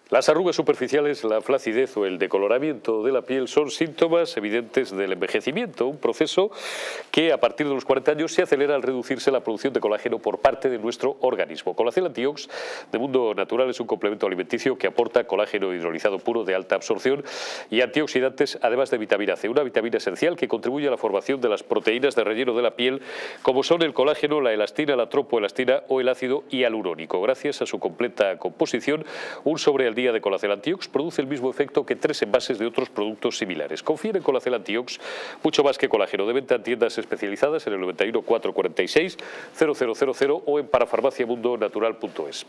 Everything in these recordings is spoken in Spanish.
Las arrugas superficiales, la flacidez o el decoloramiento de la piel son síntomas evidentes del envejecimiento, un proceso que a partir de los 40 años se acelera al reducirse la producción de colágeno por parte de nuestro organismo. Colacel Antiox de Mundo Natural es un complemento alimenticio que aporta colágeno hidrolizado puro de alta absorción y antioxidantes, además de vitamina C, una vitamina esencial que contribuye a la formación de las proteínas de relleno de la piel, como son el colágeno, la elastina, la tropoelastina o el ácido hialurónico. Gracias a su completa composición, un sobre al día de Colacel Antiox produce el mismo efecto que 3 envases de otros productos similares. Confía en Colacel Antiox, mucho más que colágeno. De venta en tiendas especializadas en el 91 446 0000 o en parafarmaciamundonatural.es.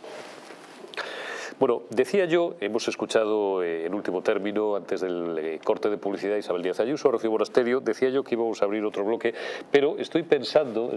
Bueno, decía yo, hemos escuchado en último término, antes del corte de publicidad, Isabel Díaz Ayuso, Rocío Monasterio, decía yo que íbamos a abrir otro bloque, pero estoy pensando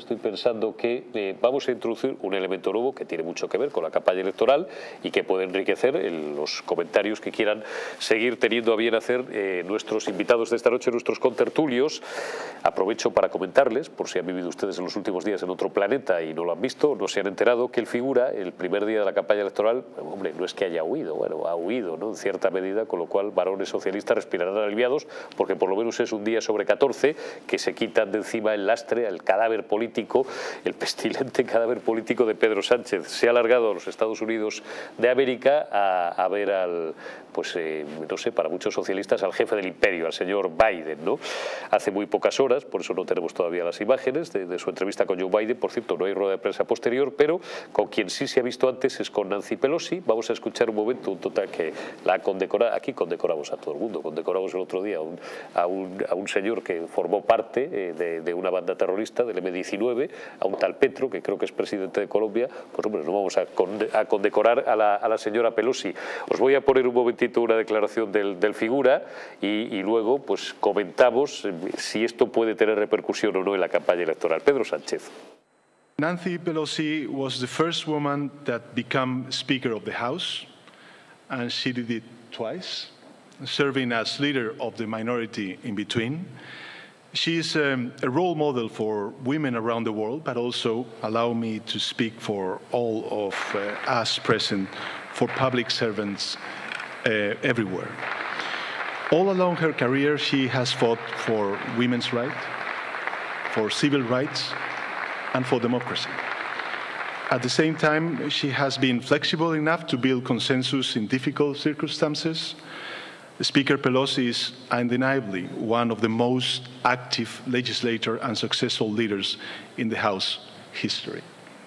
que vamos a introducir un elemento nuevo que tiene mucho que ver con la campaña electoral y que puede enriquecer los comentarios que quieran seguir teniendo a bien hacer nuestros invitados de esta noche, nuestros contertulios. Aprovecho para comentarles, por si han vivido ustedes en los últimos días en otro planeta y no lo han visto, no se han enterado, que el figura, el primer día de la campaña electoral, hombre, no es que haya huido, bueno, ha huido, ¿no?, en cierta medida, con lo cual varones socialistas respirarán aliviados, porque por lo menos es un día sobre 14 que se quitan de encima el lastre, el cadáver político, el pestilente cadáver político de Pedro Sánchez. Se ha alargado a los Estados Unidos de América a ver al, pues no sé, para muchos socialistas, al jefe del imperio, al señor Biden, ¿no? Hace muy pocas horas, por eso no tenemos todavía las imágenes de su entrevista con Joe Biden. Por cierto, no hay rueda de prensa posterior, pero con quien sí se ha visto antes es con Nancy Pelosi. Vamos a escuchar un momento, un total que la condecora, aquí condecoramos a todo el mundo, condecoramos el otro día a un señor que formó parte de una banda terrorista, del M-19, a un tal Petro, que creo que es presidente de Colombia. Pues hombre, no vamos a condecorar a la señora Pelosi. Os voy a poner un momentito una declaración del figura y luego pues comentamos si esto puede tener repercusión o no en la campaña electoral. Pedro Sánchez. Nancy Pelosi was the first woman that became Speaker of the House, and she did it twice, serving as leader of the minority in between. She is a role model for women around the world, but also, allow me to speak for all of us present, for public servants everywhere. All along her career, she has fought for women's rights, for civil rights, and for democracy. At the same time, she has been flexible enough to build consensus in difficult circumstances. Speaker Pelosi is undeniably one of the most active legislators and successful leaders in the House history.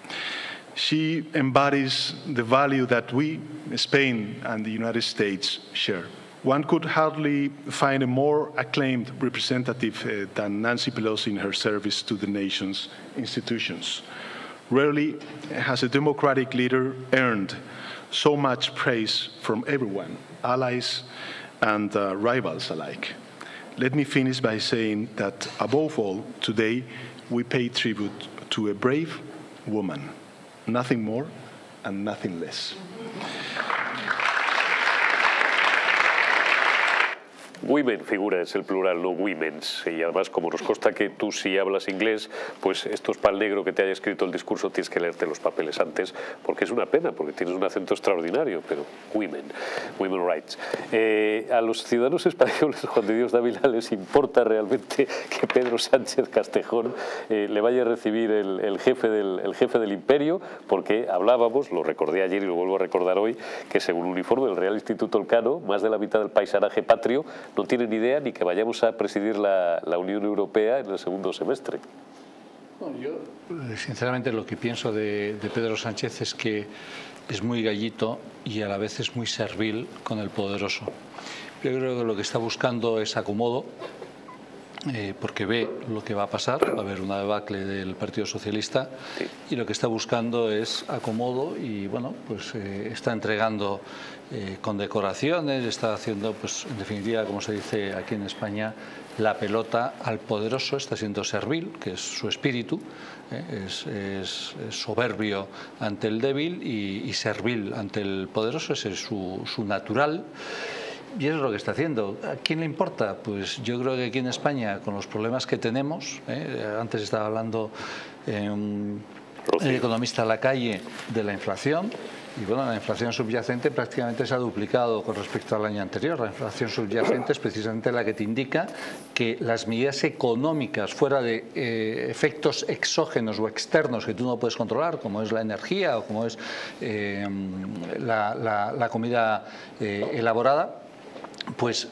She embodies the value that we, Spain and the United States, share. One could hardly find a more acclaimed representative than Nancy Pelosi in her service to the nation's institutions. Rarely has a democratic leader earned so much praise from everyone, allies and rivals alike. Let me finish by saying that, above all, today we pay tribute to a brave woman, nothing more and nothing less. Women, figura, es el plural, no women's. Y además, como nos consta que tú sí hablas inglés, pues esto es pal negro que te haya escrito el discurso, tienes que leerte los papeles antes, porque es una pena, porque tienes un acento extraordinario, pero women rights. A los ciudadanos españoles, Juan de Dios Dávila, les importa realmente que Pedro Sánchez Castejón le vaya a recibir el jefe del imperio, porque hablábamos, lo recordé ayer y lo vuelvo a recordar hoy, que según un informe del Real Instituto Elcano, más de la mitad del paisanaje patrio no tienen ni idea ni que vayamos a presidir la Unión Europea en el segundo semestre. Bueno, yo sinceramente lo que pienso de Pedro Sánchez es que es muy gallito y a la vez es muy servil con el poderoso. Yo creo que lo que está buscando es acomodo, porque ve lo que va a pasar, va a haber una debacle del Partido Socialista, sí, y lo que está buscando es acomodo y bueno, pues está entregando condecoraciones, está haciendo, pues en definitiva, como se dice aquí en España, la pelota al poderoso, está siendo servil, que es su espíritu, es soberbio ante el débil y servil ante el poderoso, ese es su natural. Y eso es lo que está haciendo. ¿A quién le importa? Pues yo creo que aquí en España, con los problemas que tenemos, antes estaba hablando el economista Lacalle de la inflación, Y bueno, la inflación subyacente prácticamente se ha duplicado con respecto al año anterior. La inflación subyacente es precisamente la que te indica que las medidas económicas fuera de efectos exógenos o externos que tú no puedes controlar, como es la energía o como es la comida elaborada, pues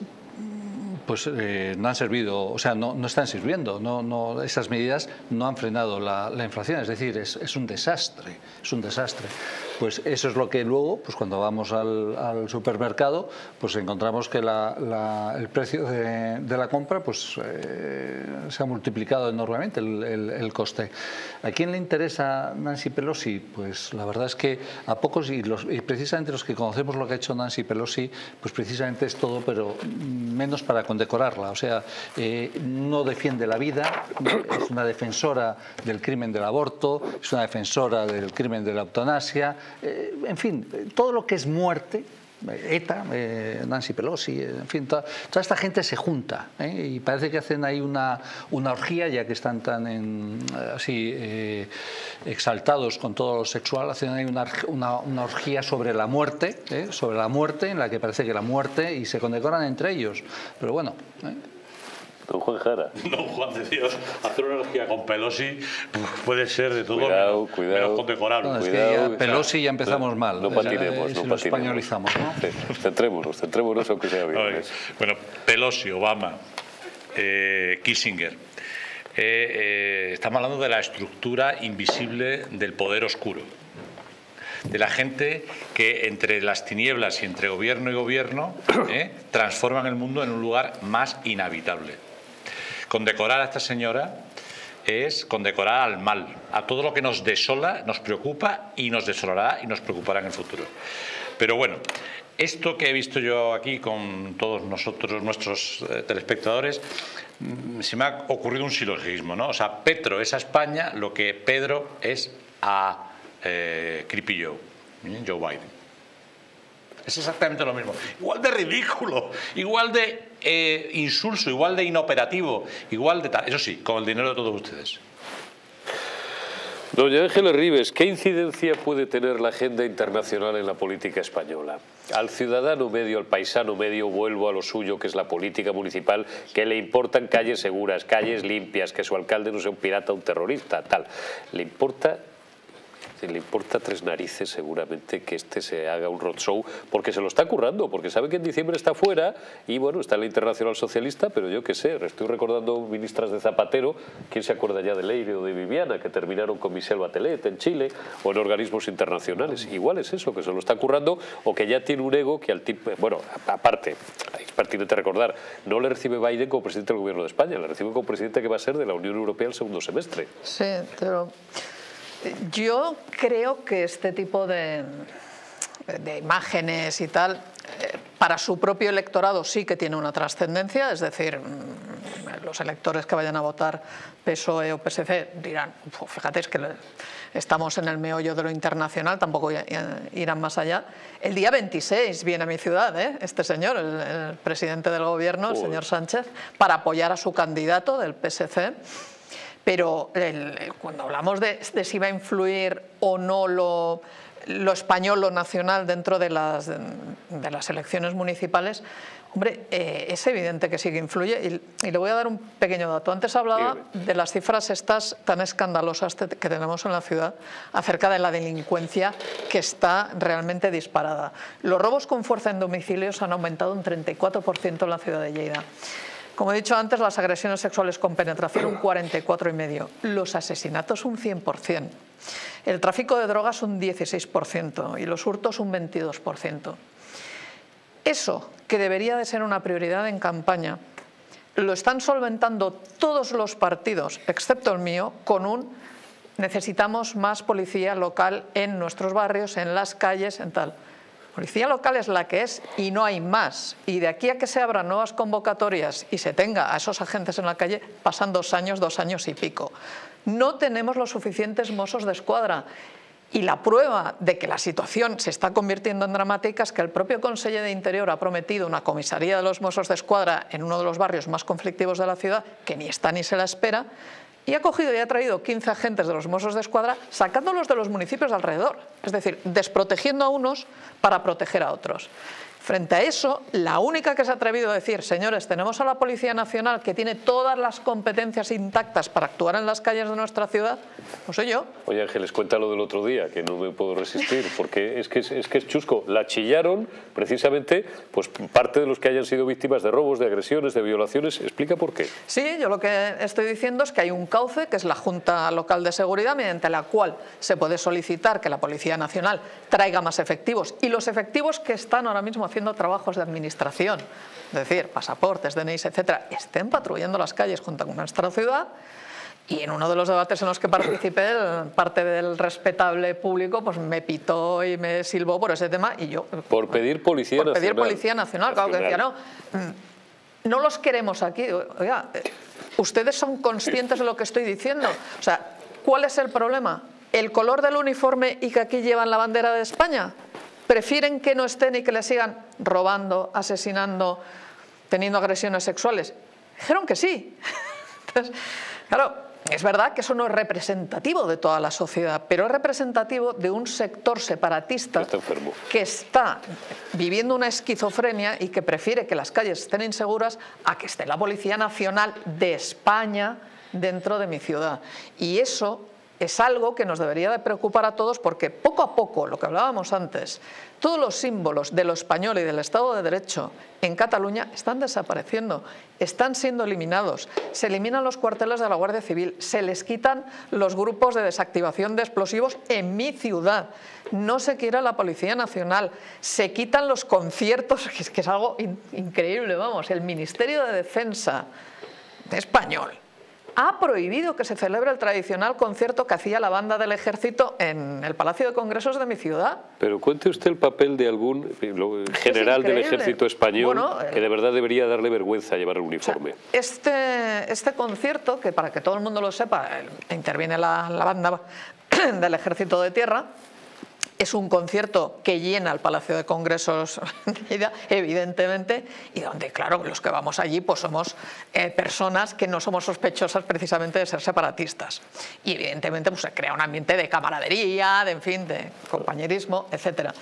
no han servido, o sea, no están sirviendo, esas medidas no han frenado la inflación, es decir, es un desastre, es un desastre. Pues eso es lo que luego, pues cuando vamos al supermercado, pues encontramos que el precio de la compra pues se ha multiplicado enormemente el coste. ¿A quién le interesa Nancy Pelosi? Pues la verdad es que a pocos, y precisamente los que conocemos lo que ha hecho Nancy Pelosi, pues precisamente es todo, pero menos para condecorarla. O sea, no defiende la vida, es una defensora del crimen del aborto, es una defensora del crimen de la eutanasia, en fin, todo lo que es muerte. ETA, Nancy Pelosi, en fin, toda esta gente se junta y parece que hacen ahí una orgía, ya que están tan así exaltados con todo lo sexual, hacen ahí una orgía sobre la muerte, en la que parece que la muerte, y se condecoran entre ellos, pero bueno. Don Juan Jara. Don Juan de Dios, hacer una orgía con Pelosi puede ser de todo cuidado, menos condecorable. No, es que ya Pelosi ya empezamos mal. No patinemos, si lo españolizamos, ¿no? Sí, centrémonos aunque sea bien. Bueno, Pelosi, Obama, Kissinger. Estamos hablando de la estructura invisible del poder oscuro, de la gente que entre las tinieblas y entre gobierno y gobierno transforman el mundo en un lugar más inhabitable. Condecorar a esta señora es condecorar al mal, a todo lo que nos desola, nos preocupa y nos desolará y nos preocupará en el futuro. Pero bueno, esto que he visto yo aquí con todos nosotros, nuestros telespectadores, se me ha ocurrido un silogismo, ¿no? O sea, Petro es a España lo que Pedro es a Creepy Joe Biden. Es exactamente lo mismo. Igual de ridículo, igual de insulso, igual de inoperativo, igual de tal. Eso sí, con el dinero de todos ustedes. Doña Ángeles Ribes, ¿qué incidencia puede tener la agenda internacional en la política española? Al ciudadano medio, al paisano medio, vuelvo a lo suyo, que es la política municipal, que le importan calles seguras, calles limpias, que su alcalde no sea un pirata, un terrorista, tal. Le importa tres narices seguramente que se haga un roadshow, porque se lo está currando, porque sabe que en diciembre está fuera y bueno, está en la Internacional Socialista, pero yo qué sé, estoy recordando ministras de Zapatero, ¿quién se acuerda ya de Leire o de Viviana, que terminaron con Michelle Bachelet en Chile o en organismos internacionales? Igual es eso, que se lo está currando o que ya tiene un ego que al tipo, bueno, aparte, es pertinente recordar, no le recibe Biden como presidente del gobierno de España, le recibe como presidente que va a ser de la Unión Europea el segundo semestre. Sí, pero yo creo que este tipo de imágenes y tal, para su propio electorado sí que tiene una trascendencia, es decir, los electores que vayan a votar PSOE o PSC dirán, fíjate, es que estamos en el meollo de lo internacional, tampoco irán más allá. El día 26 viene a mi ciudad, este señor, el presidente del gobierno, el señor Sánchez, para apoyar a su candidato del PSC. Pero cuando hablamos de si va a influir o no lo español, lo nacional dentro de las elecciones municipales, hombre, es evidente que sí que influye. Y le voy a dar un pequeño dato. Antes hablaba de las cifras estas tan escandalosas que tenemos en la ciudad acerca de la delincuencia que está realmente disparada. Los robos con fuerza en domicilios han aumentado un 34% en la ciudad de Lleida. Como he dicho antes, las agresiones sexuales con penetración un 44,5%, los asesinatos un 100%, el tráfico de drogas un 16% y los hurtos un 22%. Eso, que debería de ser una prioridad en campaña, lo están solventando todos los partidos, excepto el mío, con un necesitamos más policía local en nuestros barrios, en las calles, en tal. Policía local es la que es y no hay más. Y de aquí a que se abran nuevas convocatorias y se tenga a esos agentes en la calle, pasan 2 años y pico. No tenemos los suficientes Mossos de Escuadra. Y la prueba de que la situación se está convirtiendo en dramática es que el propio conseller de Interior ha prometido una comisaría de los Mossos de Escuadra en uno de los barrios más conflictivos de la ciudad, que ni está ni se la espera, y ha cogido y ha traído 15 agentes de los Mossos de Escuadra, sacándolos de los municipios de alrededor, es decir, desprotegiendo a unos para proteger a otros. Frente a eso, la única que se ha atrevido a decir, señores, tenemos a la Policía Nacional que tiene todas las competencias intactas para actuar en las calles de nuestra ciudad, pues soy yo. Oye, Ángeles, cuenta lo del otro día, que no me puedo resistir, porque es que es chusco. La chillaron precisamente pues parte de los que hayan sido víctimas de robos, de agresiones, de violaciones. ¿Explica por qué? Sí, yo lo que estoy diciendo es que hay un cauce, que es la Junta Local de Seguridad, mediante la cual se puede solicitar que la Policía Nacional traiga más efectivos, y los efectivos que están ahora mismo haciendo trabajos de administración, es decir, pasaportes, DNIs, etcétera, estén patrullando las calles junto con nuestra ciudad. Y en uno de los debates en los que participé, parte del respetable público pues me pitó y me silbó por ese tema, y yo... Por pedir Policía Nacional. Por pedir Policía Nacional, claro, que decía, no los queremos aquí. Oiga, ¿ustedes son conscientes de lo que estoy diciendo? O sea, ¿cuál es el problema? ¿El color del uniforme y que aquí llevan la bandera de España? ¿Prefieren que no estén y que les sigan robando, asesinando, teniendo agresiones sexuales? Dijeron que sí. Entonces, claro, es verdad que eso no es representativo de toda la sociedad, pero es representativo de un sector separatista que está viviendo una esquizofrenia y que prefiere que las calles estén inseguras a que esté la Policía Nacional de España dentro de mi ciudad. Y eso es algo que nos debería de preocupar a todos, porque poco a poco, lo que hablábamos antes, todos los símbolos de lo español y del Estado de Derecho en Cataluña están desapareciendo, están siendo eliminados. Se eliminan los cuarteles de la Guardia Civil, se les quitan los grupos de desactivación de explosivos en mi ciudad, no se quiere la Policía Nacional, se quitan los conciertos, que es algo increíble, vamos, el Ministerio de Defensa español ha prohibido que se celebre el tradicional concierto que hacía la banda del Ejército en el Palacio de Congresos de mi ciudad. Pero cuente usted el papel de algún general del Ejército español, bueno, que de verdad debería darle vergüenza llevar el uniforme. O sea, este concierto, que para que todo el mundo lo sepa, interviene la banda del Ejército de Tierra, es un concierto que llena el Palacio de Congresos, evidentemente, y donde, claro, los que vamos allí pues somos personas que no somos sospechosas precisamente de ser separatistas. Y evidentemente pues se crea un ambiente de camaradería, de, en fin, de compañerismo, etc.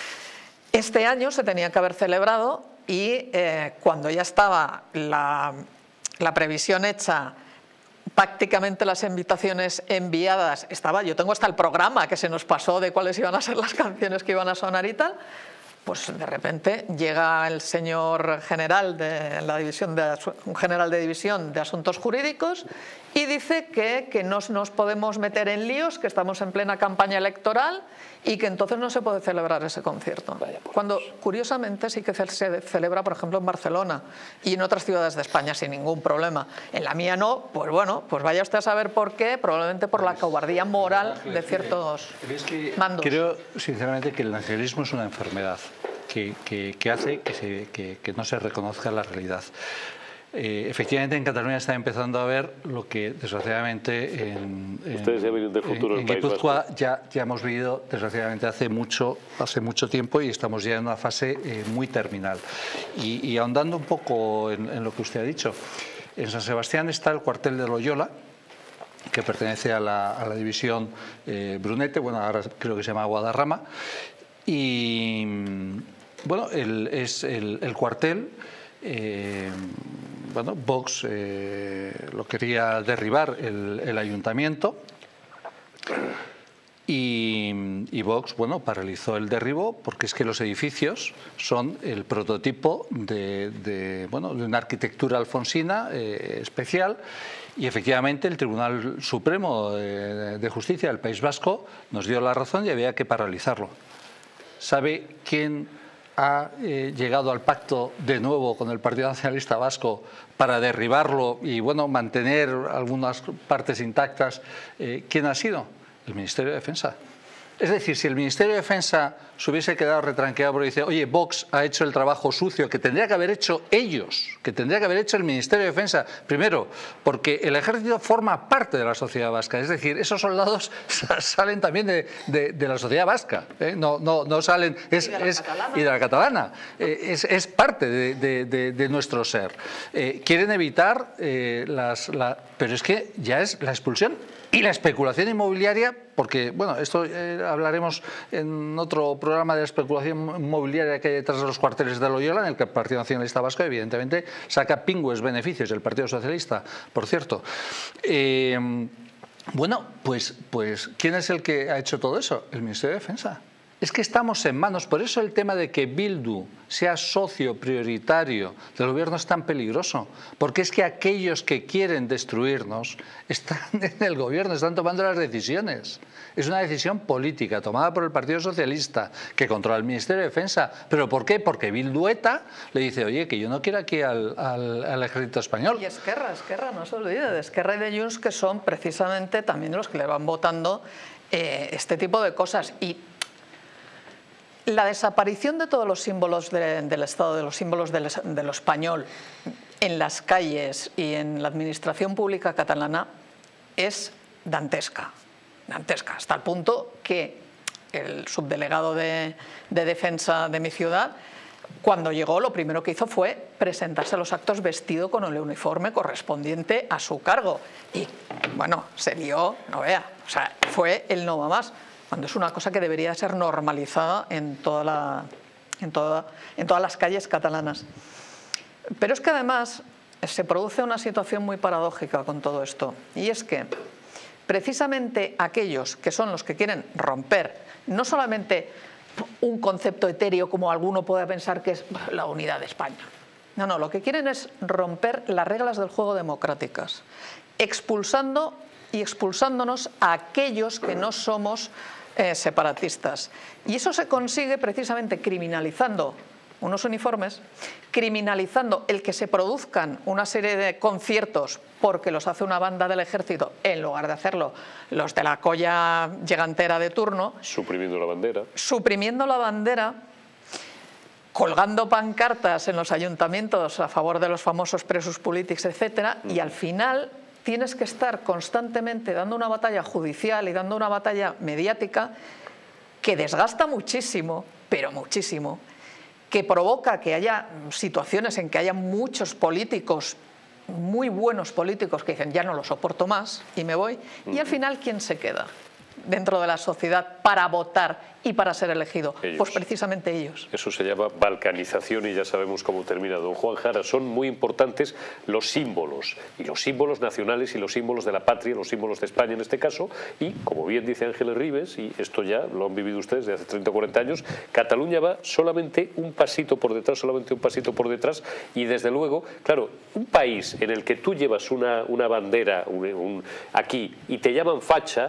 Este año se tenía que haber celebrado y cuando ya estaba la previsión hecha, prácticamente las invitaciones enviadas, yo tengo hasta el programa que se nos pasó de cuáles iban a ser las canciones que iban a sonar y tal, pues de repente llega el señor general de la división un general de división de asuntos jurídicos y dice que no nos podemos meter en líos, que estamos en plena campaña electoral y que entonces no se puede celebrar ese concierto. Cuando curiosamente sí que se celebra, por ejemplo, en Barcelona y en otras ciudades de España sin ningún problema. En la mía no, pues bueno, pues vaya usted a saber por qué, probablemente por la cobardía moral de ciertos mandos. Creo sinceramente que el nacionalismo es una enfermedad que hace que no se reconozca la realidad. Efectivamente, en Cataluña está empezando a ver lo que desgraciadamente en Guipúzcoa ya hemos vivido desgraciadamente hace mucho tiempo, y estamos ya en una fase muy terminal. Y ahondando un poco en lo que usted ha dicho, en San Sebastián está el cuartel de Loyola, que pertenece a la división Brunete, bueno, ahora creo que se llama Guadarrama, y bueno, es el cuartel. Bueno, Vox lo quería derribar el ayuntamiento y Vox, bueno, paralizó el derribo, porque es que los edificios son el prototipo de una arquitectura alfonsina especial, y efectivamente el Tribunal Supremo de Justicia del País Vasco nos dio la razón y había que paralizarlo. ¿Sabe quién ha llegado al pacto de nuevo con el Partido Nacionalista Vasco para derribarlo y bueno, mantener algunas partes intactas? ¿Quién ha sido? El Ministerio de Defensa. Es decir, si el Ministerio de Defensa se hubiese quedado retranqueado porque dice, oye, Vox ha hecho el trabajo sucio que tendría que haber hecho ellos, que tendría que haber hecho el Ministerio de Defensa, primero, porque el ejército forma parte de la sociedad vasca, es decir, esos soldados salen también de la sociedad vasca, no salen, y de la catalana, es parte de nuestro ser. Quieren evitar pero es que ya es la expulsión y la especulación inmobiliaria, porque, bueno, esto hablaremos en otro programa de la especulación inmobiliaria que hay detrás de los cuarteles de Loyola, en el que el Partido Nacionalista Vasco, evidentemente, saca pingües beneficios, el Partido Socialista, por cierto. Bueno, pues, ¿quién es el que ha hecho todo eso? El Ministerio de Defensa. Es que estamos en manos, por eso el tema de que Bildu sea socio prioritario del gobierno es tan peligroso, porque es que aquellos que quieren destruirnos están en el gobierno, están tomando las decisiones. Es una decisión política tomada por el Partido Socialista que controla el Ministerio de Defensa. ¿Pero por qué? Porque Bildueta le dice, oye, que yo no quiero aquí al ejército español. Y Esquerra, no se olvide, de Esquerra y de Junts, que son precisamente también los que le van votando este tipo de cosas. Y la desaparición de todos los símbolos del Estado, de los símbolos de lo español en las calles y en la administración pública catalana es dantesca, hasta el punto que el subdelegado de defensa de mi ciudad, cuando llegó, lo primero que hizo fue presentarse a los actos vestido con el uniforme correspondiente a su cargo. Y bueno, se vio, no vea, o sea, fue el no va más, cuando es una cosa que debería ser normalizada en todas las calles catalanas. Pero es que además se produce una situación muy paradójica con todo esto, y es que precisamente aquellos que son los que quieren romper no solamente un concepto etéreo como alguno puede pensar que es la unidad de España, no, lo que quieren es romper las reglas del juego democráticas, expulsando y expulsándonos a aquellos que no somos separatistas. Y eso se consigue precisamente criminalizando unos uniformes, criminalizando el que se produzcan una serie de conciertos porque los hace una banda del ejército en lugar de hacerlo los de la colla llegantera de turno. Suprimiendo la bandera. Suprimiendo la bandera, colgando pancartas en los ayuntamientos a favor de los famosos presos políticos, etcétera, y al final tienes que estar constantemente dando una batalla judicial y dando una batalla mediática que desgasta muchísimo, pero muchísimo, que provoca que haya situaciones en que haya muchos políticos, muy buenos políticos, que dicen ya no lo soporto más y me voy, y al final ¿quién se queda dentro de la sociedad para votar y para ser elegido? Ellos. Pues precisamente ellos. Eso se llama balcanización y ya sabemos cómo termina. Don Juan Jara, son muy importantes los símbolos, y los símbolos nacionales y los símbolos de la patria, los símbolos de España en este caso, y como bien dice Ángeles Ribes, y esto ya lo han vivido ustedes desde hace 30 o 40 años, Cataluña va solamente un pasito por detrás, y desde luego, claro, un país en el que tú llevas una bandera aquí y te llaman facha.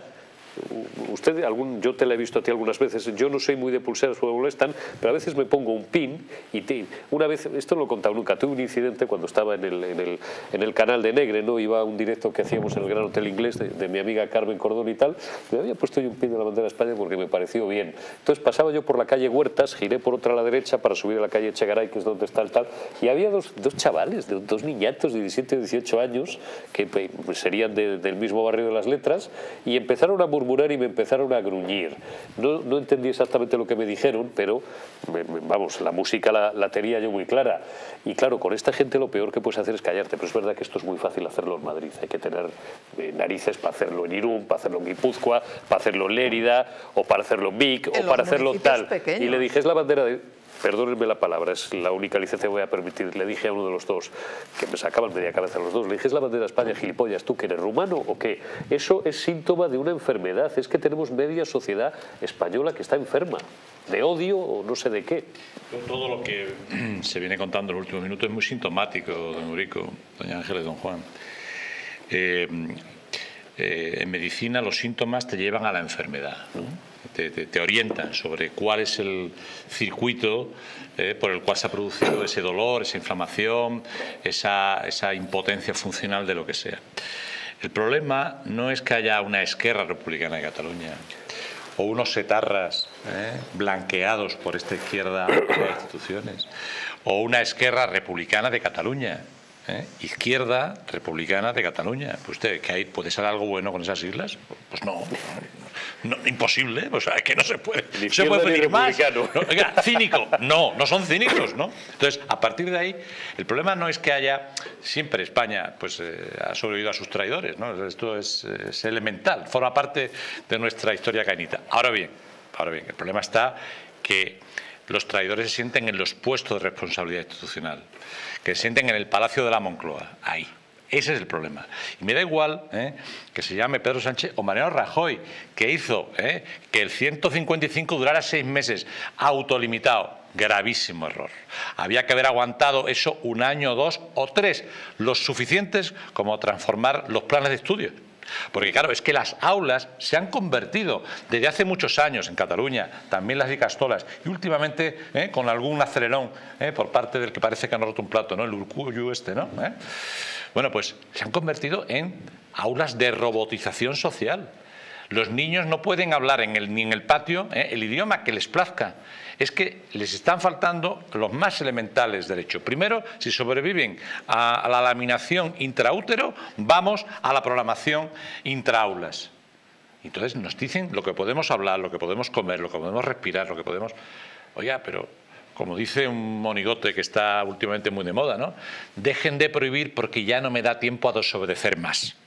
Yo te la he visto a ti algunas veces, yo no soy muy de pulseras porque me molestan, pero a veces me pongo un pin y una vez, esto no lo he contado nunca, tuve un incidente cuando estaba en el canal de Negre, ¿no? Iba a un directo que hacíamos en el Gran Hotel Inglés de mi amiga Carmen Cordón y tal, me había puesto yo un pin de la bandera de España porque me pareció bien. Entonces pasaba yo por la calle Huertas, giré por otra a la derecha para subir a la calle Echegaray, que es donde está el tal, y había dos chavales, dos niñatos de 17 o 18 años que pues, serían del mismo barrio de Las Letras, y empezaron a murmurar y me empezaron a gruñir. No entendí exactamente lo que me dijeron, pero vamos, la música la tenía yo muy clara. Y claro, con esta gente lo peor que puedes hacer es callarte, pero es verdad que esto es muy fácil hacerlo en Madrid. Hay que tener narices para hacerlo en Irún, para hacerlo en Guipúzcoa, para hacerlo en Lérida, o para hacerlo en Vic, o para hacerlo tal. Pequeños. Y le dije, es la bandera de... Perdónenme la palabra, es la única licencia que voy a permitir. Le dije a uno de los dos, que me sacaban media cabeza los dos, le dije, ¿es la bandera de España, gilipollas? ¿Tú que eres rumano o qué? Eso es síntoma de una enfermedad. Es que tenemos media sociedad española que está enferma, de odio o no sé de qué. Todo lo que se viene contando en los últimos minutos es muy sintomático, don Eurico, doña Ángeles, don Juan. En medicina los síntomas te llevan a la enfermedad, ¿no? Te orientan sobre cuál es el circuito por el cual se ha producido ese dolor, esa inflamación, esa impotencia funcional de lo que sea. El problema no es que haya una Esquerra Republicana de Cataluña o unos etarras blanqueados por esta izquierda de las instituciones, o una Esquerra Republicana de Cataluña, Izquierda Republicana de Cataluña. Pues usted, ¿que hay, puede ser algo bueno con esas siglas? Pues no, imposible, o sea, es que no se puede, se puede pedir más. No, oiga, cínico, no son cínicos, ¿no? Entonces, a partir de ahí, el problema no es que haya, siempre España pues ha sobrevivido a sus traidores, ¿no? Esto es elemental, forma parte de nuestra historia cainita. Ahora bien, el problema está que los traidores se sienten en los puestos de responsabilidad institucional, que se sienten en el Palacio de la Moncloa, ahí. Ese es el problema. Y me da igual que se llame Pedro Sánchez o Mariano Rajoy, que hizo que el 155 durara 6 meses, autolimitado. Gravísimo error. Había que haber aguantado eso 1 año, 2 o 3, los suficientes como transformar los planes de estudio. Porque claro, es que las aulas se han convertido desde hace muchos años en Cataluña, también las icastolas, y últimamente con algún acelerón por parte del que parece que han roto un plato, ¿no? El Urkullu ¿no? Bueno, pues se han convertido en aulas de robotización social. Los niños no pueden hablar ni en el patio el idioma que les plazca. Es que les están faltando los más elementales derechos. Primero, si sobreviven a la laminación intraútero, vamos a la programación intraaulas. Entonces nos dicen lo que podemos hablar, lo que podemos comer, lo que podemos respirar, lo que podemos... Oiga, pero como dice un monigote que está últimamente muy de moda, ¿no? Dejen de prohibir porque ya no me da tiempo a desobedecer más.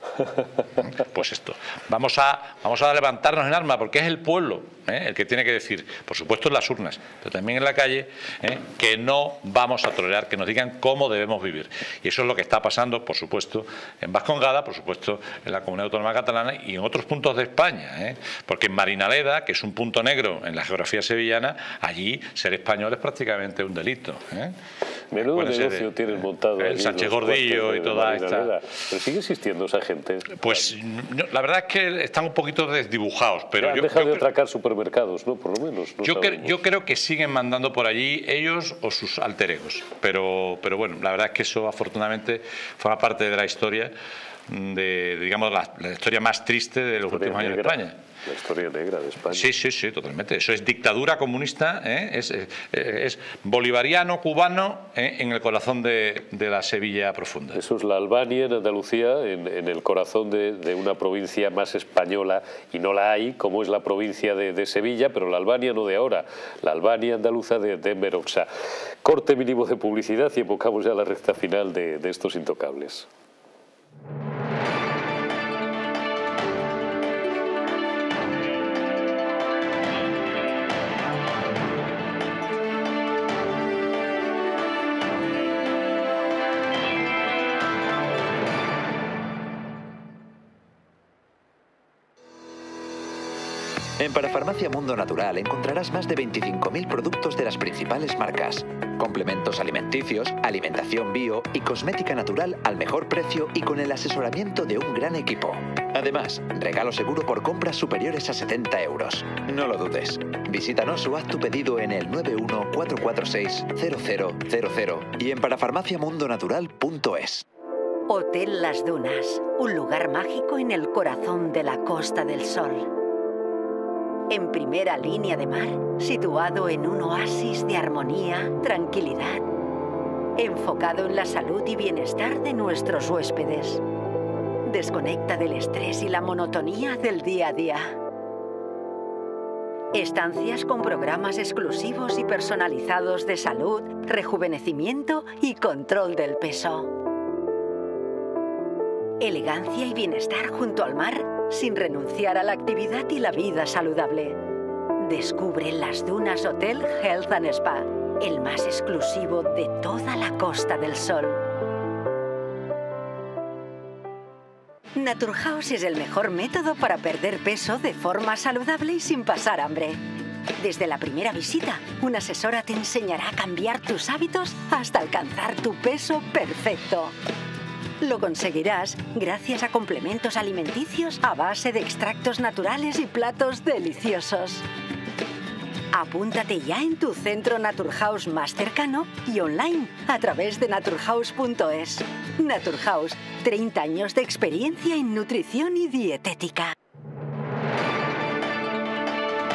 Pues esto. Vamos a levantarnos en armas porque es el pueblo el que tiene que decir, por supuesto en las urnas, pero también en la calle, que no vamos a tolerar que nos digan cómo debemos vivir. Y eso es lo que está pasando, por supuesto, en Vascongada, por supuesto, en la Comunidad Autónoma Catalana y en otros puntos de España. Porque en Marinaleda, que es un punto negro en la geografía sevillana, allí ser español es prácticamente un delito. Menudo negocio tienes montado. El Sánchez Gordillo y toda esta... Pero sigue existiendo esa gente. Pues la verdad es que están un poquito desdibujados. Pero han dejado de atracar supermercados, ¿no? Por lo menos. Yo creo que siguen mandando por allí ellos o sus alter egos. Pero bueno, la verdad es que eso afortunadamente forma parte de la historia, digamos, la historia más triste de los últimos años de España. La historia negra de España. Sí, totalmente. Eso es dictadura comunista, es bolivariano, cubano, en el corazón de la Sevilla profunda. Eso es la Albania en Andalucía, en el corazón de una provincia más española, y no la hay, como es la provincia de Sevilla, pero la Albania no de ahora, la Albania andaluza de Enver Hoxha. Corte mínimo de publicidad y evocamos ya la recta final de estos intocables. En Parafarmacia Mundo Natural encontrarás más de 25.000 productos de las principales marcas, complementos alimenticios, alimentación bio y cosmética natural al mejor precio y con el asesoramiento de un gran equipo. Además, regalo seguro por compras superiores a 70 euros. No lo dudes. Visítanos o haz tu pedido en el 914460000 y en parafarmaciamundonatural.es. Hotel Las Dunas, un lugar mágico en el corazón de la Costa del Sol. En primera línea de mar, situado en un oasis de armonía, tranquilidad, enfocado en la salud y bienestar de nuestros huéspedes. Desconecta del estrés y la monotonía del día a día. Estancias con programas exclusivos y personalizados de salud, rejuvenecimiento y control del peso. Elegancia y bienestar junto al mar, sin renunciar a la actividad y la vida saludable. Descubre Las Dunas Hotel Health and Spa, el más exclusivo de toda la Costa del Sol. Naturhaus es el mejor método para perder peso de forma saludable y sin pasar hambre. Desde la primera visita, una asesora te enseñará a cambiar tus hábitos hasta alcanzar tu peso perfecto. Lo conseguirás gracias a complementos alimenticios a base de extractos naturales y platos deliciosos. Apúntate ya en tu centro Naturhaus más cercano y online a través de naturhaus.es. Naturhaus, 30 años de experiencia en nutrición y dietética.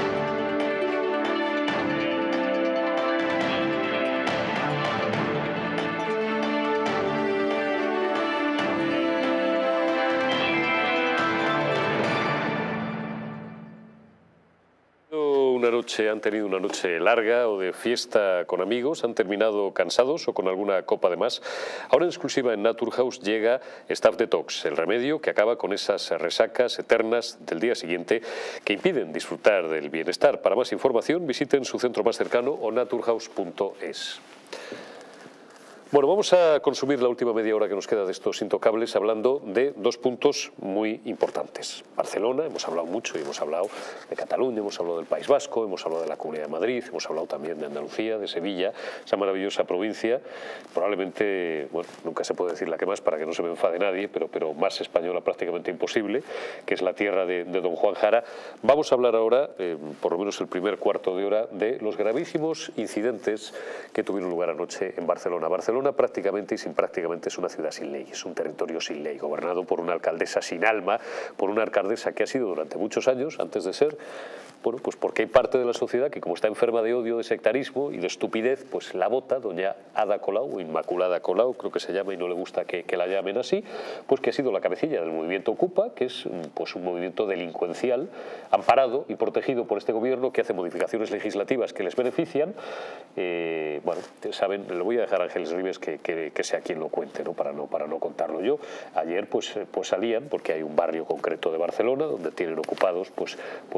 noche han tenido una noche larga o de fiesta con amigos, han terminado cansados o con alguna copa de más. Ahora en exclusiva en Naturhaus llega Staff Detox, el remedio que acaba con esas resacas eternas del día siguiente que impiden disfrutar del bienestar. Para más información visiten su centro más cercano o naturhaus.es. Bueno, vamos a consumir la última media hora que nos queda de estos intocables hablando de dos puntos muy importantes. Barcelona, hemos hablado mucho y hemos hablado de Cataluña, hemos hablado del País Vasco, hemos hablado de la Comunidad de Madrid, hemos hablado también de Andalucía, de Sevilla, esa maravillosa provincia, probablemente, bueno, nunca se puede decir la que más para que no se me enfade nadie, pero más española prácticamente imposible, que es la tierra de don Juan Jara. Vamos a hablar ahora, por lo menos el primer cuarto de hora, de los gravísimos incidentes que tuvieron lugar anoche en Barcelona. Barcelona prácticamente y sin prácticamente es una ciudad sin ley, es un territorio sin ley, gobernado por una alcaldesa sin alma, por una alcaldesa que ha sido durante muchos años, antes de ser, bueno, pues porque hay parte de la sociedad que como está enferma de odio, de sectarismo y de estupidez, pues la vota doña Ada Colau, o Inmaculada Colau, creo que se llama y no le gusta que la llamen así, pues que ha sido la cabecilla del movimiento Ocupa, que es pues un movimiento delincuencial, amparado y protegido por este gobierno que hace modificaciones legislativas que les benefician. Bueno, saben, le voy a dejar a Ángeles Ribes que sea quien lo cuente, ¿no? Para no contarlo yo. Ayer pues salían, porque hay un barrio concreto de Barcelona donde tienen ocupados pues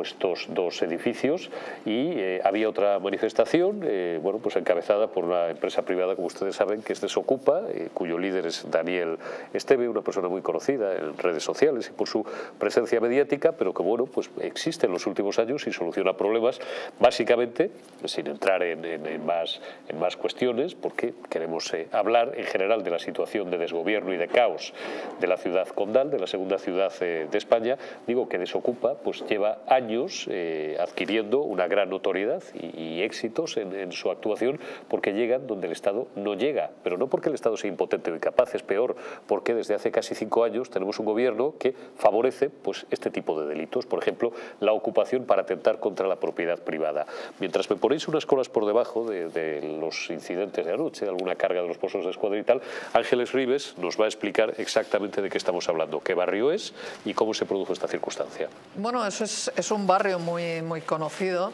dos edificios y había otra manifestación, bueno, pues encabezada por una empresa privada, como ustedes saben, que es Desocupa, cuyo líder es Daniel Esteve, una persona muy conocida en redes sociales y por su presencia mediática, pero que bueno, pues existe en los últimos años y soluciona problemas, básicamente, sin entrar en más cuestiones, porque queremos hablar en general de la situación de desgobierno y de caos de la ciudad condal, de la segunda ciudad de España. Digo que Desocupa pues lleva años adquiriendo una gran notoriedad y éxitos en su actuación, porque llegan donde el Estado no llega, pero no porque el Estado sea impotente o incapaz, es peor, porque desde hace casi 5 años tenemos un gobierno que favorece pues este tipo de delitos, por ejemplo, la ocupación para atentar contra la propiedad privada. Mientras me ponéis unas colas por debajo de los incidentes de anoche, alguna carga de los pozos de Escuadra y tal, Ángeles Ribes nos va a explicar exactamente de qué estamos hablando, qué barrio es y cómo se produjo esta circunstancia. Bueno, eso es un barrio muy conocido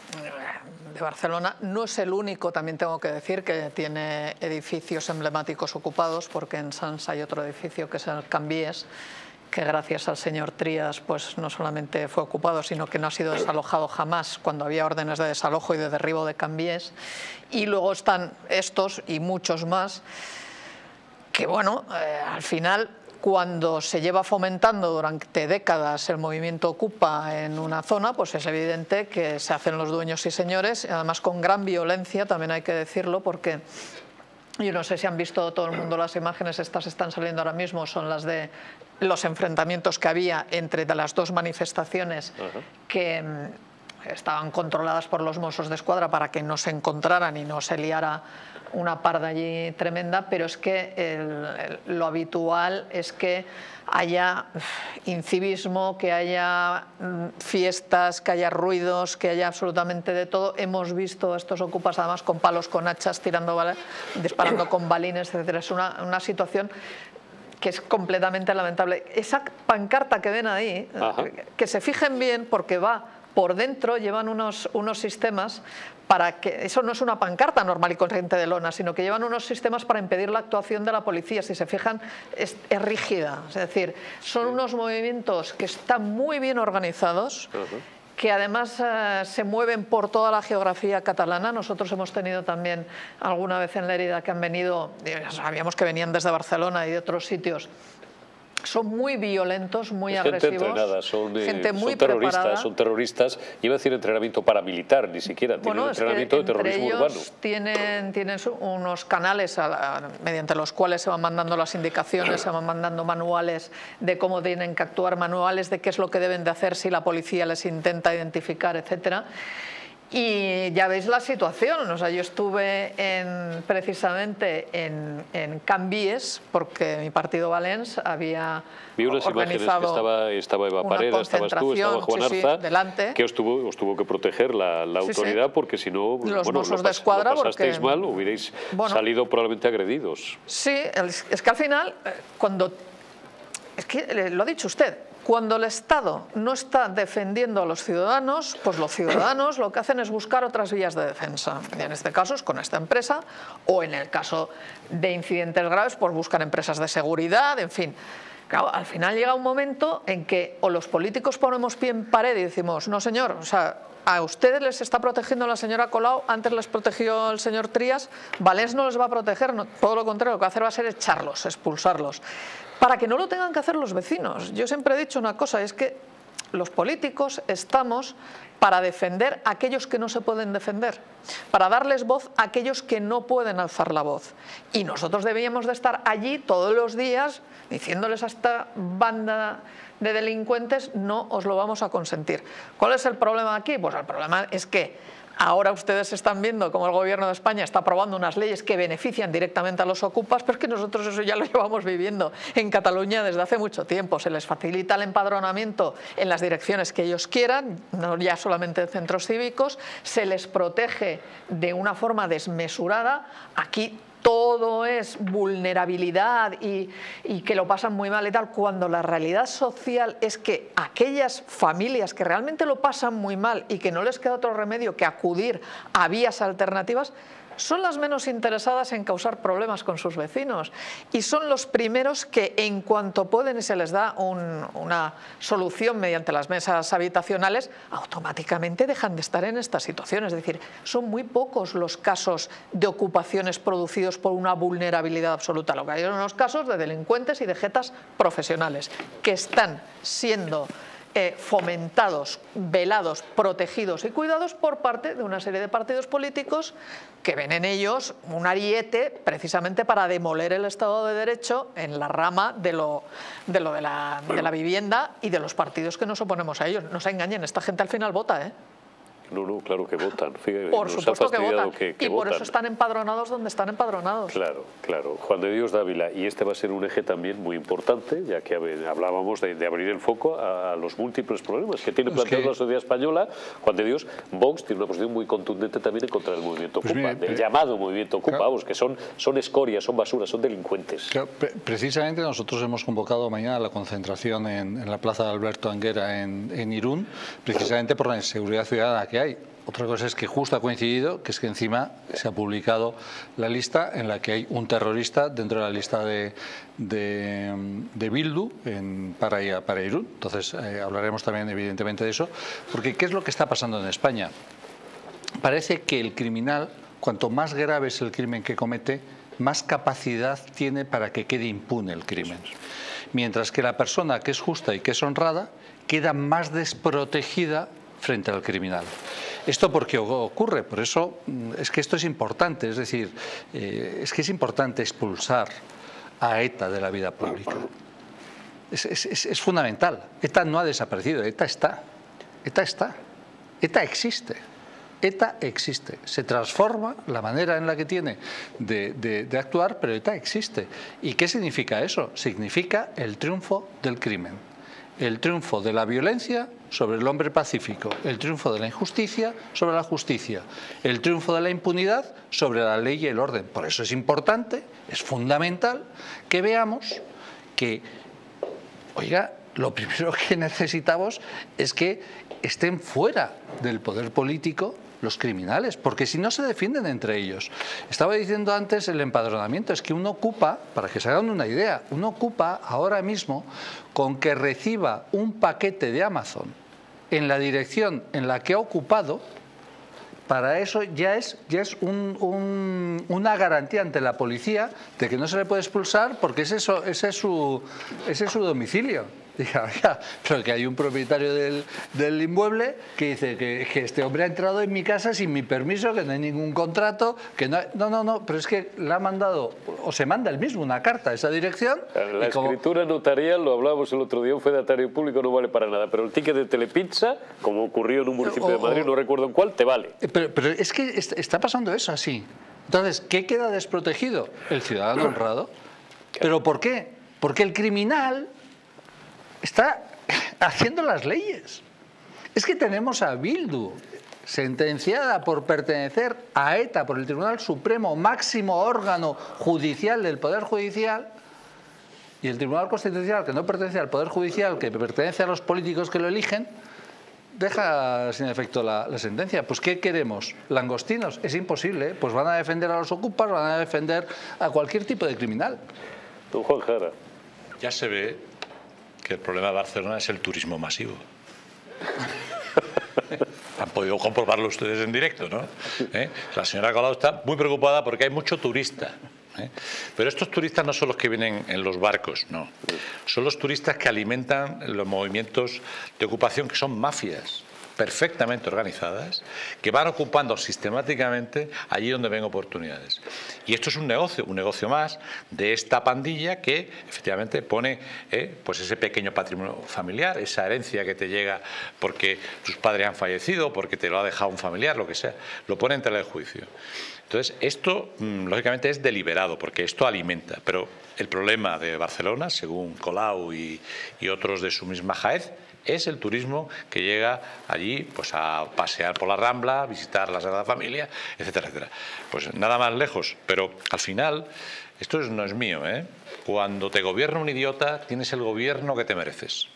de Barcelona. No es el único, también tengo que decir, que tiene edificios emblemáticos ocupados, porque en Sants hay otro edificio que es el Can Vies, que gracias al señor Trías pues no solamente fue ocupado, sino que no ha sido desalojado jamás cuando había órdenes de desalojo y de derribo de Can Vies. Y luego están estos y muchos más que, bueno, al final, cuando se lleva fomentando durante décadas el movimiento Ocupa en una zona, pues es evidente que se hacen los dueños y señores, y además con gran violencia, también hay que decirlo, porque yo no sé si han visto todo el mundo las imágenes, estas están saliendo ahora mismo, son las de los enfrentamientos que había entre las dos manifestaciones que estaban controladas por los Mossos de Escuadra para que no se encontraran y no se liara una parda allí tremenda, pero es que lo habitual es que haya incivismo, que haya fiestas, que haya ruidos, que haya absolutamente de todo. Hemos visto a estos ocupas además con palos, con hachas, disparando con balines, etc. Es una situación que es completamente lamentable. Esa pancarta que ven ahí, que se fijen bien porque va por dentro, llevan unos sistemas para que, eso no es una pancarta normal y corriente de lona, sino que llevan unos sistemas para impedir la actuación de la policía. Si se fijan, es rígida, es decir, son unos movimientos que están muy bien organizados, que además se mueven por toda la geografía catalana. Nosotros hemos tenido también alguna vez en Lérida que han venido, sabíamos que venían desde Barcelona y de otros sitios. Son muy violentos, muy agresivos, gente entrenada, gente muy preparada. Son terroristas, iba a decir entrenamiento paramilitar, ni siquiera, tienen entrenamiento de terrorismo urbano. Tienen unos canales mediante los cuales se van mandando las indicaciones, se van mandando manuales de cómo tienen que actuar, manuales de qué es lo que deben de hacer si la policía les intenta identificar, etcétera. Y ya veis la situación, o sea, yo estuve precisamente en Can Vies, porque mi partido Valens había organizado estaba Eva Parera, estabas tú, estaba Juan Arza, delante, que os tuvo que proteger la autoridad, porque si no, los Mossos de Escuadra, lo pasasteis mal, hubierais salido probablemente agredidos. Sí, es que al final, es que lo ha dicho usted, Cuando el Estado no está defendiendo a los ciudadanos, pues los ciudadanos lo que hacen es buscar otras vías de defensa. Y en este caso es con esta empresa, o en el caso de incidentes graves, pues buscan empresas de seguridad, en fin. Claro, al final llega un momento en que o los políticos ponemos pie en pared y decimos, no señor, o sea, a ustedes les está protegiendo la señora Colau, antes les protegió el señor Trías, Valens no les va a proteger, no, todo lo contrario, lo que va a hacer va a ser echarlos, expulsarlos, para que no lo tengan que hacer los vecinos. Yo siempre he dicho una cosa, es que los políticos estamos para defender a aquellos que no se pueden defender, para darles voz a aquellos que no pueden alzar la voz. Y nosotros debíamos de estar allí todos los días diciéndoles a esta banda de delincuentes, no os lo vamos a consentir. ¿Cuál es el problema aquí? Pues el problema es que ahora ustedes están viendo cómo el gobierno de España está aprobando unas leyes que benefician directamente a los ocupas, pero es que nosotros eso ya lo llevamos viviendo en Cataluña desde hace mucho tiempo. Se les facilita el empadronamiento en las direcciones que ellos quieran, no ya solamente en centros cívicos, se les protege de una forma desmesurada. Aquí todo es vulnerabilidad y que lo pasan muy mal y tal, cuando la realidad social es que aquellas familias que realmente lo pasan muy mal y que no les queda otro remedio que acudir a vías alternativas, son las menos interesadas en causar problemas con sus vecinos y son los primeros que en cuanto pueden y se les da una solución mediante las mesas habitacionales, automáticamente dejan de estar en esta situación. Es decir, son muy pocos los casos de ocupaciones producidos por una vulnerabilidad absoluta. Lo que hay son unos casos de delincuentes y de jetas profesionales que están siendo fomentados, velados, protegidos y cuidados por parte de una serie de partidos políticos que ven en ellos un ariete precisamente para demoler el Estado de Derecho en la rama de la vivienda y de los partidos que nos oponemos a ellos. No se engañen, esta gente al final vota, ¿eh? No, claro que votan. Fíjate, por supuesto que votan. Y por votan. eso están empadronados donde están empadronados. Claro. Juan de Dios Dávila, y este va a ser un eje también muy importante, ya que hablábamos de abrir el foco a los múltiples problemas que tiene planteados la sociedad española. Juan de Dios, Vox tiene una posición muy contundente también en contra del movimiento Ocupa, del llamado movimiento Ocupa, claro, que son escorias, son basuras, son delincuentes. Claro, precisamente nosotros hemos convocado mañana la concentración en la plaza de Alberto Anguera en Irún, precisamente por la inseguridad ciudadana que hay. Otra cosa es que justo ha coincidido, que es que encima se ha publicado la lista en la que hay un terrorista dentro de la lista de Bildu para Irún. Entonces hablaremos también evidentemente de eso, porque ¿qué es lo que está pasando en España? Parece que el criminal, cuanto más grave es el crimen que comete, más capacidad tiene para que quede impune el crimen. Mientras que la persona que es justa y que es honrada queda más desprotegida frente al criminal. ¿Esto por qué ocurre? Por eso es que esto es importante, es decir, es que es importante expulsar a ETA de la vida pública. Es fundamental. ETA no ha desaparecido, ETA está. ETA existe. ETA existe. Se transforma la manera en la que tiene de actuar, pero ETA existe. ¿Y qué significa eso? Significa el triunfo del crimen. El triunfo de la violencia sobre el hombre pacífico, el triunfo de la injusticia sobre la justicia, el triunfo de la impunidad sobre la ley y el orden. Por eso es importante, es fundamental que veamos que, oiga, lo primero que necesitamos es que estén fuera del poder político los criminales, porque si no se defienden entre ellos. Estaba diciendo antes el empadronamiento, es que uno ocupa, para que se hagan una idea, uno ocupa ahora mismo con que reciba un paquete de Amazon en la dirección en la que ha ocupado, para eso ya es una garantía ante la policía de que no se le puede expulsar porque ese es su domicilio. Diga, pero que hay un propietario del inmueble que dice que este hombre ha entrado en mi casa sin mi permiso, que no hay ningún contrato, que no, pero es que le ha mandado, o se manda él mismo una carta a esa dirección. La escritura notarial, lo hablábamos el otro día, un fedatario público no vale para nada, pero el ticket de Telepizza, como ocurrió en un municipio de Madrid, no recuerdo en cuál, te vale. Pero es que está pasando eso así. Entonces, ¿qué queda desprotegido? El ciudadano honrado. ¿Pero por qué? Porque el criminal está haciendo las leyes. Es que tenemos a Bildu, sentenciada por pertenecer a ETA por el Tribunal Supremo, máximo órgano judicial del Poder Judicial, Y el Tribunal Constitucional, que no pertenece al Poder Judicial, que pertenece a los políticos que lo eligen, deja sin efecto la sentencia. Pues ¿qué queremos? ¿Langostinos? Es imposible. Pues van a defender a los ocupas, van a defender a cualquier tipo de criminal. Don Juan Jara. Ya se ve que el problema de Barcelona es el turismo masivo. Han podido comprobarlo ustedes en directo, ¿no? La señora Colau está muy preocupada porque hay mucho turista. Pero estos turistas no son los que vienen en los barcos, no. Son los turistas que alimentan los movimientos de ocupación, que son mafias perfectamente organizadas, que van ocupando sistemáticamente allí donde ven oportunidades. Y esto es un negocio más de esta pandilla que efectivamente pone pues ese pequeño patrimonio familiar, esa herencia que te llega porque tus padres han fallecido, porque te lo ha dejado un familiar, lo que sea, lo pone en tela de juicio. Entonces, esto lógicamente es deliberado, porque esto alimenta. Pero el problema de Barcelona, según Colau y otros de su misma Jaez, es el turismo que llega allí pues a pasear por la Rambla, visitar la Sagrada Familia, etcétera, etcétera. Pues nada más lejos, pero al final, esto no es mío, Cuando te gobierna un idiota, tienes el gobierno que te mereces.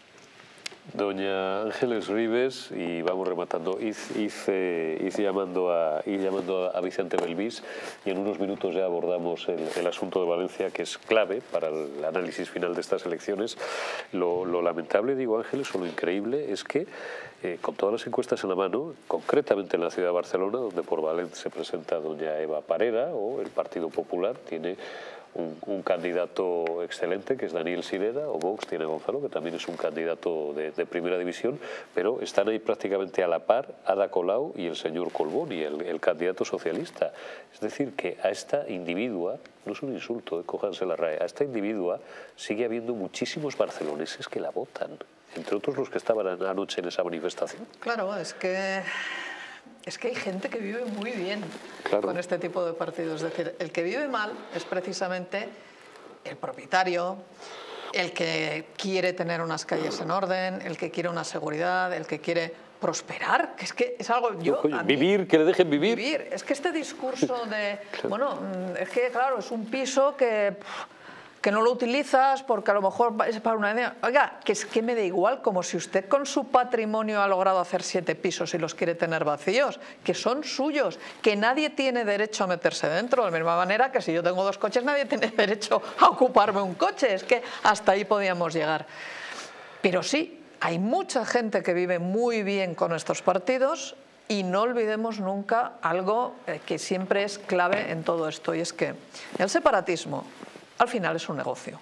Doña Ángeles Ribes, y vamos rematando, llamando a Vicente Belvis, y en unos minutos ya abordamos el asunto de Valencia, que es clave para el análisis final de estas elecciones. Lo lamentable, digo Ángeles, o lo increíble, es que con todas las encuestas en la mano, concretamente en la ciudad de Barcelona, donde por Valencia se presenta doña Eva Parera, o el Partido Popular tiene un candidato excelente, que es Daniel Sirera, o Vox tiene a Gonzalo, que también es un candidato de primera división, pero están ahí prácticamente a la par Ada Colau y el señor Colboni, el candidato socialista. Es decir, que a esta individua, no es un insulto, cójanse la RAE, a esta individua sigue habiendo muchísimos barceloneses que la votan, entre otros los que estaban anoche en esa manifestación. Claro, es que hay gente que vive muy bien con este tipo de partidos. Es decir, el que vive mal es precisamente el propietario, el que quiere tener unas calles en orden, el que quiere una seguridad, el que quiere prosperar, que es algo... Vivir, que le dejen vivir. Es que este discurso de... Bueno, es que claro, es un piso que no lo utilizas porque a lo mejor es para una idea. Oiga, que es que me da igual, como si usted con su patrimonio ha logrado hacer 7 pisos y los quiere tener vacíos, que son suyos, que nadie tiene derecho a meterse dentro, de la misma manera que si yo tengo 2 coches nadie tiene derecho a ocuparme un coche, es que hasta ahí podíamos llegar. Pero sí, hay mucha gente que vive muy bien con estos partidos y no olvidemos nunca algo que siempre es clave en todo esto, y es que el separatismo al final es un negocio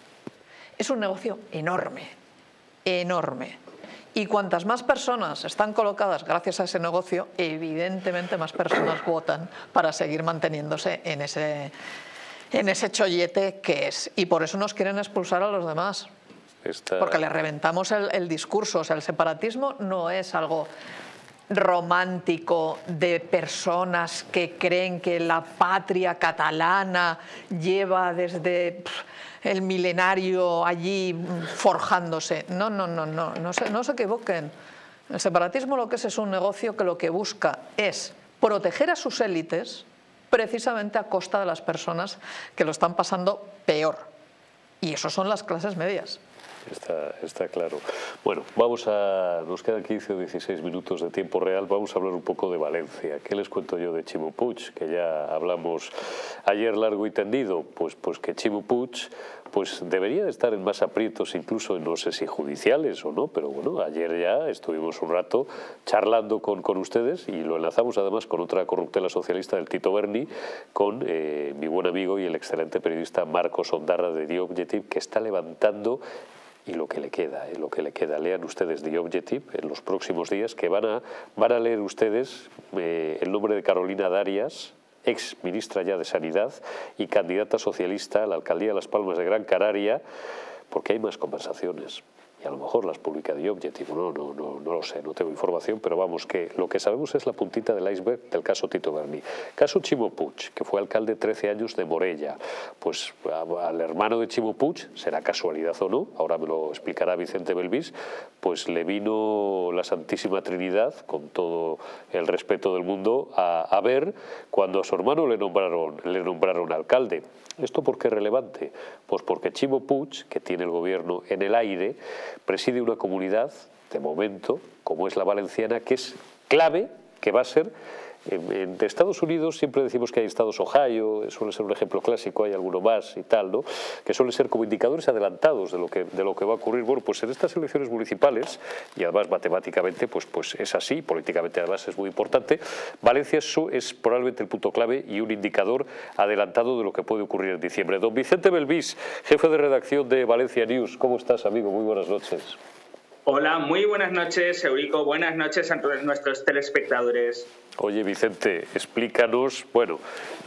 enorme, enorme. Y cuantas más personas están colocadas gracias a ese negocio, evidentemente más personas votan para seguir manteniéndose en ese chollete que es. Y por eso nos quieren expulsar a los demás. Porque le reventamos el discurso. O sea, el separatismo no es algo romántico de personas que creen que la patria catalana lleva desde el milenario allí forjándose. No se equivoquen. El separatismo lo que es un negocio que lo que busca es proteger a sus élites precisamente a costa de las personas que lo están pasando peor. Y eso son las clases medias. Está claro. Bueno, nos quedan 15 o 16 minutos de tiempo real. Vamos a hablar un poco de Valencia. ¿Qué les cuento yo de Ximo Puig? Que ya hablamos ayer largo y tendido. Pues que Ximo Puig debería de estar en más aprietos, incluso no sé si judiciales o no, pero bueno, ayer ya estuvimos un rato charlando con ustedes y lo enlazamos además con otra corruptela socialista del Tito Berni, con mi buen amigo y el excelente periodista Marcos Ondarra de The Objective, que está levantando y lo que le queda. Lean ustedes The Objective en los próximos días, que van a leer ustedes el nombre de Carolina Darias, ex ministra ya de Sanidad y candidata socialista a la alcaldía de Las Palmas de Gran Canaria, porque hay más conversaciones. y a lo mejor las publica The Objective, no lo sé, no tengo información, pero vamos, que lo que sabemos es la puntita del iceberg del caso Tito Berni. Caso Chimo Puig, que fue alcalde 13 años de Morella, pues al hermano de Chimo Puig, será casualidad o no, ahora me lo explicará Vicente Belvis, pues le vino la Santísima Trinidad, con todo el respeto del mundo, a ver cuando a su hermano le nombraron alcalde. ¿Esto por qué es relevante? Pues porque Chimo Puig, que tiene el gobierno en el aire, preside una comunidad, de momento, como es la valenciana, que es clave, que va a ser... De Estados Unidos siempre decimos que hay estados Ohio, suele ser un ejemplo clásico, hay alguno más y tal, ¿no? Que suelen ser como indicadores adelantados de lo que va a ocurrir. Bueno, pues en estas elecciones municipales, y además matemáticamente pues es así, políticamente además es muy importante, Valencia es probablemente el punto clave y un indicador adelantado de lo que puede ocurrir en diciembre. Don Vicente Belvis, jefe de redacción de Valencia News, ¿cómo estás, amigo? Muy buenas noches. Hola, muy buenas noches, Eurico. Buenas noches a todos nuestros telespectadores. Oye, Vicente, explícanos, bueno,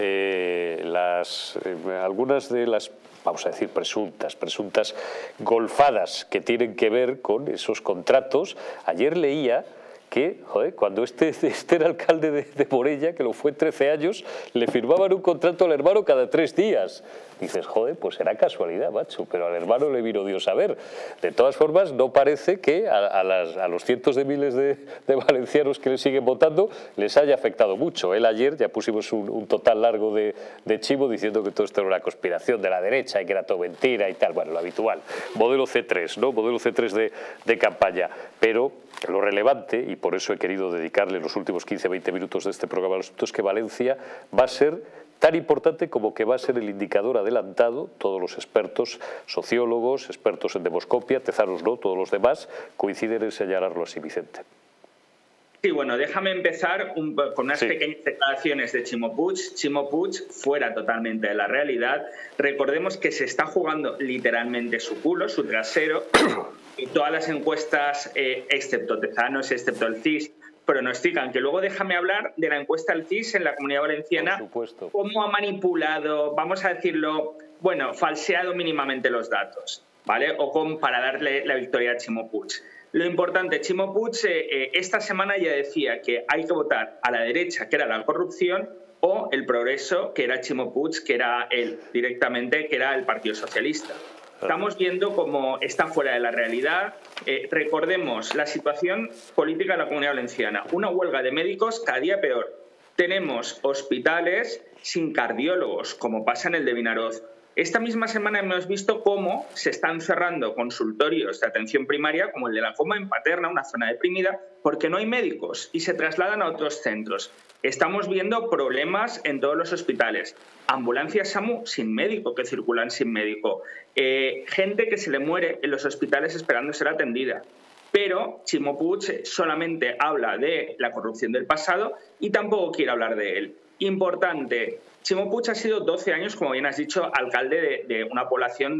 algunas de las, vamos a decir, presuntas golfadas que tienen que ver con esos contratos. Ayer leía que, joder, cuando este era alcalde de Morella, que lo fue 13 años, le firmaban un contrato al hermano cada 3 días. Dices, joder, pues será casualidad, macho, pero al hermano le vino Dios a ver. De todas formas, no parece que a los cientos de miles de valencianos que le siguen votando les haya afectado mucho. Ayer ya pusimos un total largo de chivo diciendo que todo esto era una conspiración de la derecha y que era todo mentira y tal. Bueno, lo habitual. Modelo C3, ¿no? Modelo C3 de campaña. Pero lo relevante, y por eso he querido dedicarle los últimos 15-20 minutos de este programa al asunto, es que Valencia va a ser tan importante como que va a ser el indicador adelantado. Todos los expertos, sociólogos, expertos en demoscopia, Tezanos no, todos los demás, coinciden en señalarlo así, Vicente. Sí, bueno, déjame empezar con unas pequeñas declaraciones de Chimo Puig. Chimo Puig fuera totalmente de la realidad. Recordemos que se está jugando literalmente su culo, su trasero, y todas las encuestas, excepto Tezanos, excepto el CIS, pronostican que luego déjame hablar de la encuesta del CIS en la Comunidad Valenciana, cómo ha manipulado, vamos a decirlo, bueno, falseado mínimamente los datos, ¿vale? O para darle la victoria a Chimo Puig. Lo importante, Chimo Puig esta semana ya decía que hay que votar a la derecha, que era la corrupción, o el progreso, que era Chimo Puig, que era él directamente, que era el Partido Socialista. Estamos viendo cómo está fuera de la realidad. Recordemos la situación política de la Comunidad Valenciana. Una huelga de médicos cada día peor. Tenemos hospitales sin cardiólogos, como pasa en el de Vinaroz. Esta misma semana hemos visto cómo se están cerrando consultorios de atención primaria, como el de la Coma en Paterna, una zona deprimida, porque no hay médicos y se trasladan a otros centros. Estamos viendo problemas en todos los hospitales. Ambulancias SAMU sin médico, que circulan sin médico. Gente que se le muere en los hospitales esperando ser atendida. Pero Chimo Puig solamente habla de la corrupción del pasado y tampoco quiere hablar de él. Importante, Chimo Puig ha sido 12 años, como bien has dicho, alcalde de una población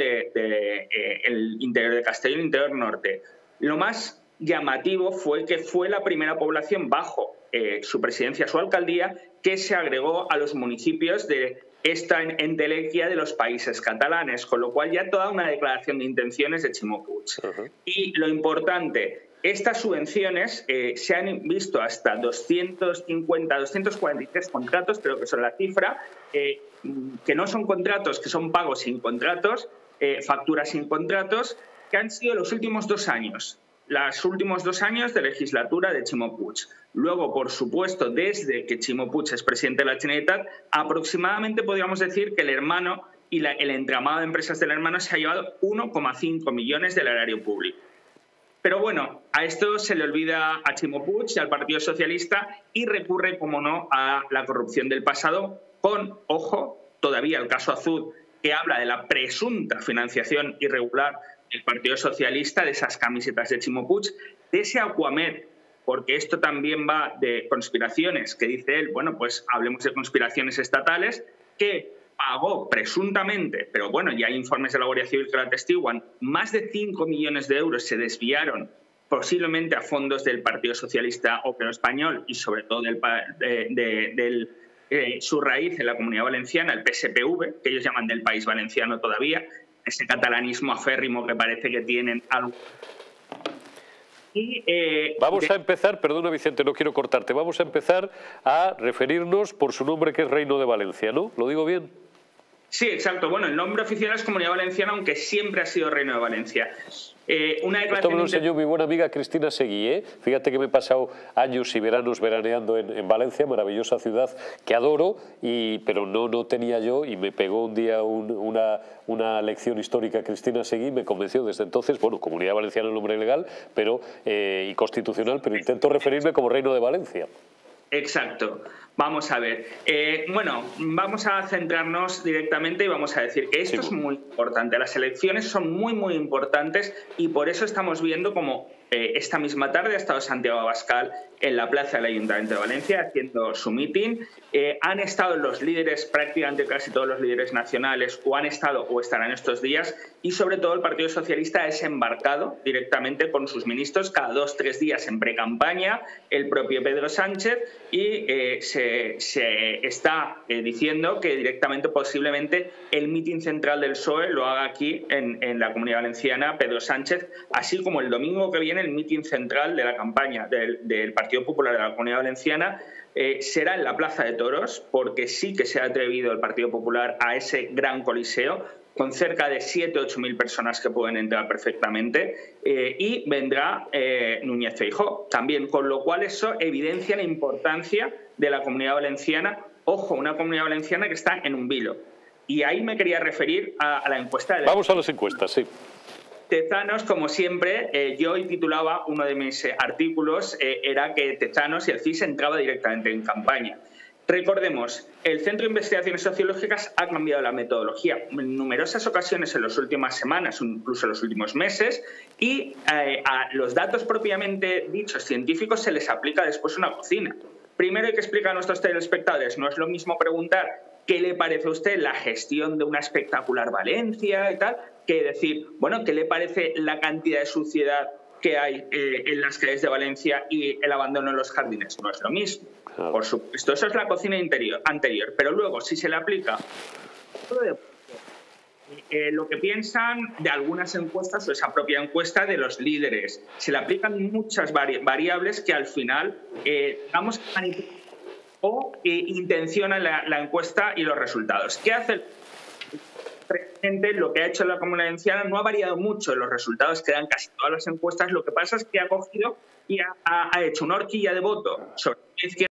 el interior de Castellón, el interior norte. Lo más llamativo fue que fue la primera población bajo su presidencia, su alcaldía, que se agregó a los municipios de esta entelequia de los países catalanes, con lo cual ya toda una declaración de intenciones de Chimo Puig. Y lo importante, estas subvenciones se han visto hasta 250, 243 contratos, creo que son la cifra, que no son contratos, que son pagos sin contratos, facturas sin contratos, que han sido los últimos 2 años. Los últimos 2 años de legislatura de Chimo Puig. Luego, por supuesto, desde que Chimo Puig es presidente de la Generalitat, aproximadamente podríamos decir que el hermano y el entramado de empresas del hermano se ha llevado 1,5 millones del erario público. Pero bueno, a esto se le olvida a Chimo Puig y al Partido Socialista y recurre, como no, a la corrupción del pasado con, ojo, todavía el caso Azud, que habla de la presunta financiación irregular del Partido Socialista, de esas camisetas de Chimo Puig, de ese Aquamed, porque esto también va de conspiraciones, que dice él, bueno, pues hablemos de conspiraciones estatales, que pagó presuntamente, pero bueno, ya hay informes de la Guardia Civil que lo atestiguan, más de 5 millones de euros se desviaron posiblemente a fondos del Partido Socialista Obrero Español y sobre todo su raíz en la Comunidad Valenciana, el PSPV, que ellos llaman del País Valenciano todavía, ese catalanismo aférrimo que parece que tienen algo Vamos a empezar, perdona Vicente, no quiero cortarte, vamos a empezar a referirnos por su nombre, que es Reino de Valencia, ¿no? ¿Lo digo bien? Sí, exacto. Bueno, el nombre oficial es Comunidad Valenciana, aunque siempre ha sido Reino de Valencia. Esto me lo enseñó mi buena amiga Cristina Seguí, ¿eh? Fíjate que me he pasado años y veranos veraneando en Valencia, maravillosa ciudad que adoro, pero no tenía yo, y me pegó un día una lección histórica Cristina Seguí, me convenció desde entonces. Bueno, Comunidad Valenciana es el nombre legal y constitucional, pero intento referirme como Reino de Valencia. Exacto. Vamos a ver. Bueno, vamos a centrarnos directamente y vamos a decir que esto es muy importante. Las elecciones son muy importantes y por eso estamos viendo como esta misma tarde ha estado Santiago Abascal en la plaza del Ayuntamiento de Valencia haciendo su mitin. Han estado los líderes, prácticamente casi todos los líderes nacionales, o han estado o estarán estos días, y sobre todo el Partido Socialista ha desembarcado directamente con sus ministros cada 2 o 3 días en precampaña, el propio Pedro Sánchez, y se está diciendo que directamente posiblemente el mitin central del PSOE lo haga aquí en la Comunidad Valenciana Pedro Sánchez, así como el domingo que viene el mitin central de la campaña del Partido Popular de la Comunidad Valenciana será en la Plaza de Toros, porque sí que se ha atrevido el Partido Popular a ese gran coliseo, con cerca de 7 o 8 mil personas que pueden entrar perfectamente, y vendrá Núñez Feijóo también, con lo cual eso evidencia la importancia de la Comunidad Valenciana. Ojo, una Comunidad Valenciana que está en un vilo. Y ahí me quería referir a la encuesta. Vamos a las encuestas, sí. Tezanos, como siempre, yo hoy titulaba uno de mis artículos, era que Tezanos y el CIS entraba directamente en campaña. Recordemos, el Centro de Investigaciones Sociológicas ha cambiado la metodología en numerosas ocasiones en las últimas semanas, incluso en los últimos meses, y a los datos propiamente dichos científicos se les aplica después una cocina. Primero hay que explicar a nuestros telespectadores, no es lo mismo preguntar qué le parece a usted la gestión de una espectacular Valencia y tal, que decir, bueno, qué le parece la cantidad de suciedad que hay en las calles de Valencia y el abandono en los jardines. No es lo mismo. Por supuesto, eso es la cocina anterior. Pero luego, si se le aplica lo que piensan de algunas encuestas o esa propia encuesta de los líderes, se le aplican muchas variables que al final vamos a manipular o intencionan la encuesta y los resultados. ¿Qué hace el presidente? Lo que ha hecho la Comunidad Valenciana no ha variado mucho en los resultados que dan casi todas las encuestas. Lo que pasa es que ha cogido y ha hecho una horquilla de voto sobre la izquierda